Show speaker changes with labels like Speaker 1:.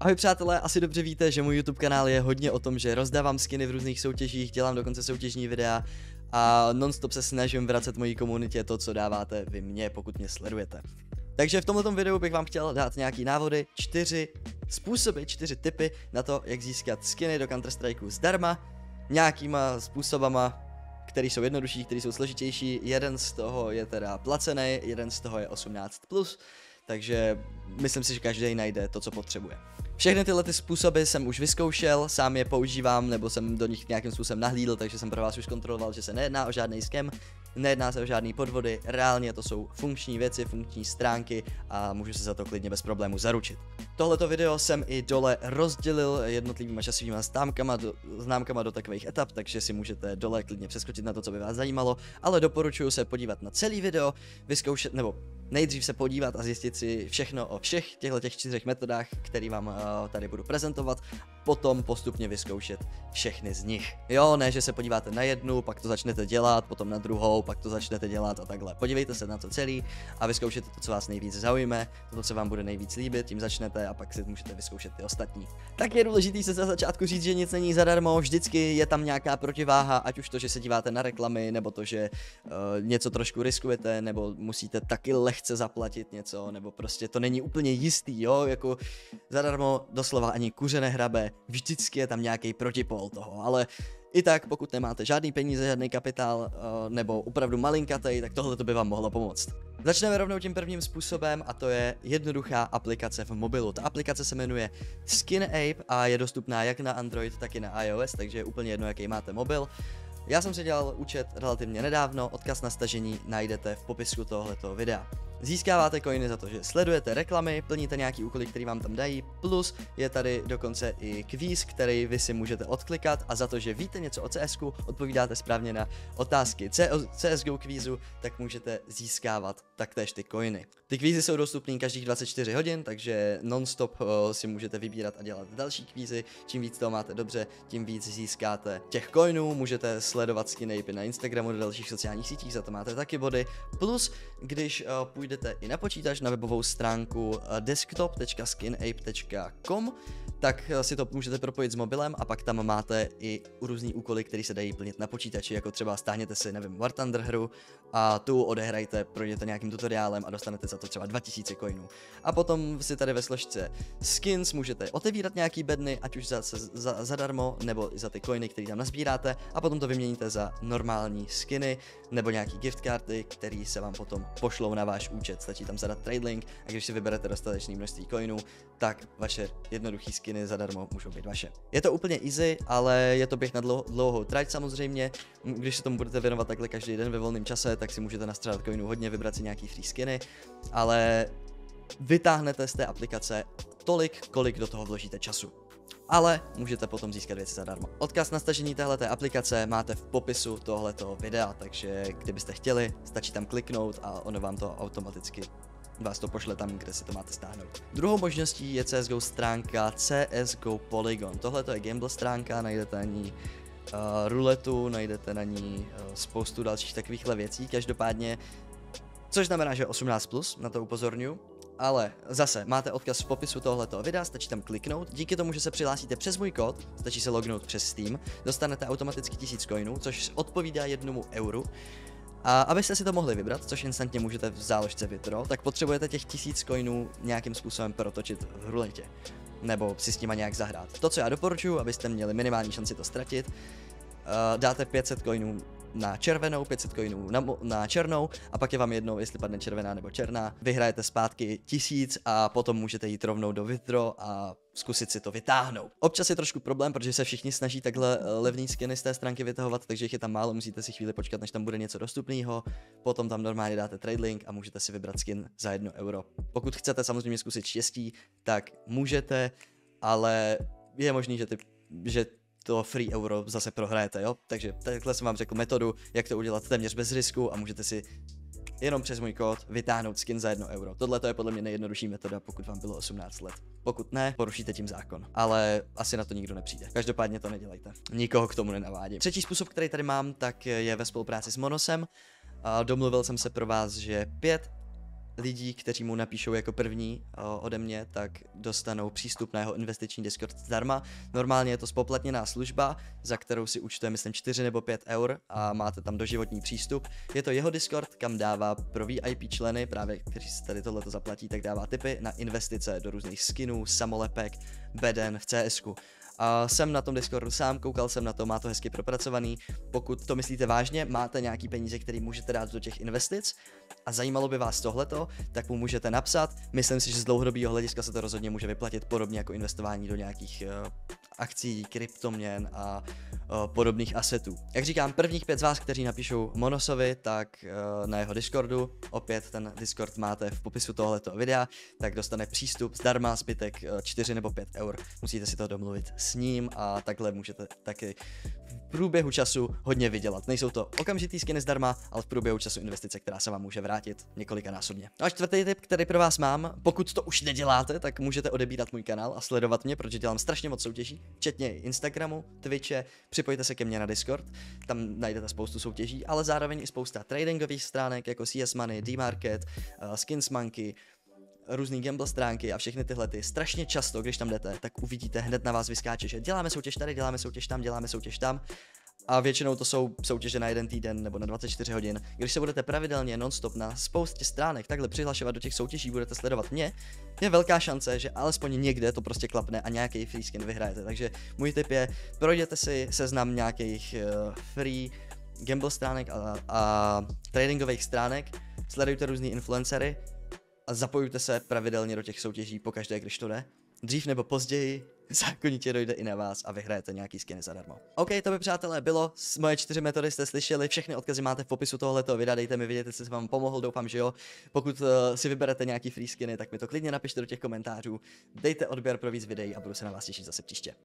Speaker 1: Ahoj přátelé, asi dobře víte, že můj YouTube kanál je hodně o tom, že rozdávám skiny v různých soutěžích, dělám dokonce soutěžní videa a nonstop se snažím vracet mojí komunitě to, co dáváte vy mně, pokud mě sledujete. Takže v tomto videu bych vám chtěl dát nějaký návody, 4 způsoby, 4 tipy na to, jak získat skiny do Counter-Strikeu zdarma, nějakýma způsobama, které jsou jednodušší, které jsou složitější. Jeden z toho je teda placený, jeden z toho je 18+, takže myslím si, že každý najde to, co potřebuje. Všechny tyhle způsoby jsem už vyzkoušel, sám je používám, nebo jsem do nich nějakým způsobem nahlídl, takže jsem pro vás už kontroloval, že se nejedná o žádný scam, nejedná se o žádný podvody, reálně to jsou funkční věci, funkční stránky a můžu se za to klidně bez problému zaručit. Tohleto video jsem i dole rozdělil jednotlivýma časovýma známkama do takových etap, takže si můžete dole klidně přeskočit na to, co by vás zajímalo, ale doporučuji se podívat na celý video, vyzkoušet, nebo nejdřív se podívat a zjistit si všechno o všech těchto 4 metodách, které vám tady budu prezentovat, potom postupně vyzkoušet všechny z nich. Jo, ne, že se podíváte na jednu, pak to začnete dělat, potom na druhou, pak to začnete dělat a takhle. Podívejte se na to celý a vyzkoušete to, co vás nejvíc zaujme, to, co vám bude nejvíc líbit, tím začnete a pak si můžete vyzkoušet ty ostatní. Tak je důležité se za začátku říct, že nic není zadarmo, vždycky je tam nějaká protiváha, ať už to, že se díváte na reklamy, nebo to, že něco trošku riskujete, nebo musíte taky lehce zaplatit něco, nebo prostě to není úplně jistý, jo, jako zadarmo doslova ani kuře nehrabe, vždycky je tam nějaký protipol toho, ale i tak, pokud nemáte žádný peníze, žádný kapitál, nebo opravdu malinkatej, tak tohle by vám mohlo pomoct. Začneme rovnou tím prvním způsobem a to je jednoduchá aplikace v mobilu. Ta aplikace se jmenuje SkinApe a je dostupná jak na Android, tak i na iOS, takže je úplně jedno, jaký máte mobil. Já jsem si dělal účet relativně nedávno, odkaz na stažení najdete v popisku tohoto videa. Získáváte coiny za to, že sledujete reklamy, plníte nějaký úkoly, který vám tam dají, plus je tady dokonce i kvíz, který vy si můžete odklikat a za to, že víte něco o CSku, odpovídáte správně na otázky CSGO kvízu, tak můžete získávat taktéž ty coiny. Ty kvízy jsou dostupný každých 24 hodin, takže non-stop si můžete vybírat a dělat další kvízy. Čím víc toho máte dobře, tím víc získáte těch coinů, můžete sledovat SkinApe na Instagramu, do dalších sociálních sítích, za to máte taky body. Plus, když půjdete i na počítač na webovou stránku desktop.skinape.com, tak si to můžete propojit s mobilem a pak tam máte i různý úkoly, které se dají plnit na počítači, jako třeba stáhněte si, nevím, War Thunder hru a tu odehrajte, projděte nějakým tutoriálem a dostanete za to třeba 2000 coinů. A potom si tady ve složce skins můžete otevírat nějaký bedny, ať už zadarmo, nebo za ty coiny, které tam nazbíráte, a potom to vyměníte za normální skiny nebo nějaký gift karty, které se vám potom pošlou na váš účet. Stačí tam zadat trade link a když si vyberete dostatečné množství coinů, tak vaše jednoduché skiny zadarmo můžou být vaše. Je to úplně easy, ale je to běh na dlouhou trať samozřejmě. Když se tomu budete věnovat takhle každý den ve volném čase, tak si můžete nastřelat coinů hodně, vybrat si nějaký free skiny, ale vytáhnete z té aplikace tolik, kolik do toho vložíte času. Ale můžete potom získat věci zadarmo. Odkaz na stažení téhleté aplikace máte v popisu tohletoho videa, takže kdybyste chtěli, stačí tam kliknout a ono vám to automaticky vás to pošle tam, kde si to máte stáhnout. Druhou možností je CSGO stránka CSGO Polygon. Tohle je gamble stránka, najdete na ní ruletu, najdete na ní spoustu dalších takovýchhle věcí, každopádně, což znamená, že 18+, na to upozorňuji. Ale zase, máte odkaz v popisu tohoto videa, stačí tam kliknout, díky tomu, že se přihlásíte přes můj kód, stačí se lognout přes Steam, dostanete automaticky 1000 coinů, což odpovídá 1 euru. A abyste si to mohli vybrat, což instantně můžete v záložce withdraw, tak potřebujete těch 1000 coinů nějakým způsobem protočit v ruletě. Nebo si s nima nějak zahrát. To, co já doporučuji, abyste měli minimální šanci to ztratit, dáte 500 coinů na červenou, 500 coinů na černou a pak je vám jedno, jestli padne červená nebo černá. Vyhrajete zpátky 1000 a potom můžete jít rovnou do withdraw a zkusit si to vytáhnout. Občas je trošku problém, protože se všichni snaží takhle levný skiny z té stránky vytahovat, takže jich je tam málo, musíte si chvíli počkat, než tam bude něco dostupného. Potom tam normálně dáte trade link a můžete si vybrat skin za 1 euro. Pokud chcete samozřejmě zkusit štěstí, tak můžete, ale je možný, že to free euro zase prohrajete, jo? Takže takhle jsem vám řekl metodu, jak to udělat téměř bez risku a můžete si jenom přes můj kód vytáhnout skin za 1 euro. Tohle je podle mě nejjednodušší metoda, pokud vám bylo 18 let. Pokud ne, porušíte tím zákon. Ale asi na to nikdo nepřijde. Každopádně to nedělejte. Nikoho k tomu nenavádím. Třetí způsob, který tady mám, tak je ve spolupráci s Monosem. Domluvil jsem se pro vás, že 5 lidí, kteří mu napíšou jako první ode mě, tak dostanou přístup na jeho investiční Discord zdarma. Normálně je to spoplatněná služba, za kterou si účtuje, myslím, 4 nebo 5 eur a máte tam doživotní přístup. Je to jeho Discord, kam dává pro VIP členy, právě kteří si tady tohleto zaplatí, tak dává tipy na investice do různých skinů, samolepek, beden v CSku. Jsem na tom Discordu sám, koukal jsem na to, má to hezky propracovaný. Pokud to myslíte vážně, máte nějaký peníze, který můžete dát do těch investic a zajímalo by vás tohleto, tak mu můžete napsat. Myslím si, že z dlouhodobého hlediska se to rozhodně může vyplatit podobně jako investování do nějakých akcí, kryptoměn a podobných asetů. Jak říkám, prvních 5 z vás, kteří napíšou Monosovi, tak na jeho Discordu, opět ten Discord máte v popisu tohoto videa, tak dostane přístup zdarma, zbytek 4 nebo 5 eur. Musíte si to domluvit s ním a takhle můžete taky v průběhu času hodně vydělat. Nejsou to okamžitý skiny zdarma, ale v průběhu času investice, která se vám může vrátit několikanásobně. No a čtvrtý tip, který pro vás mám, pokud to už neděláte, tak můžete odebírat můj kanál a sledovat mě, protože dělám strašně moc soutěží, včetně Instagramu, Twitche, připojte se ke mně na Discord, tam najdete spoustu soutěží, ale zároveň i spousta tradingových stránek jako CS Money, D-Market, Skins Monkey, různý gamble stránky a všechny tyhle ty. Strašně často, když tam jdete, tak uvidíte, hned na vás vyskáče, že děláme soutěž tady, děláme soutěž tam, děláme soutěž tam. A většinou to jsou soutěže na 1 týden nebo na 24 hodin. Když se budete pravidelně non-stop na spoustě stránek takhle přihlašovat do těch soutěží, budete sledovat mě, je velká šance, že alespoň někde to prostě klapne a nějaký free skin vyhrajete. Takže můj tip je, projděte si seznam nějakých free gamble stránek a tradingových stránek, sledujte různý influencery a zapojujte se pravidelně do těch soutěží pokaždé, když to jde. Dřív nebo později zákonitě dojde i na vás a vyhrajete nějaký skiny zadarmo. OK, to by přátelé bylo, moje 4 metody jste slyšeli, všechny odkazy máte v popisu tohoto videa, dejte mi vědět, jestli jsem vám pomohl, doufám, že jo. Pokud si vyberete nějaký free skiny, tak mi to klidně napište do těch komentářů, dejte odběr pro víc videí a budu se na vás těšit zase příště.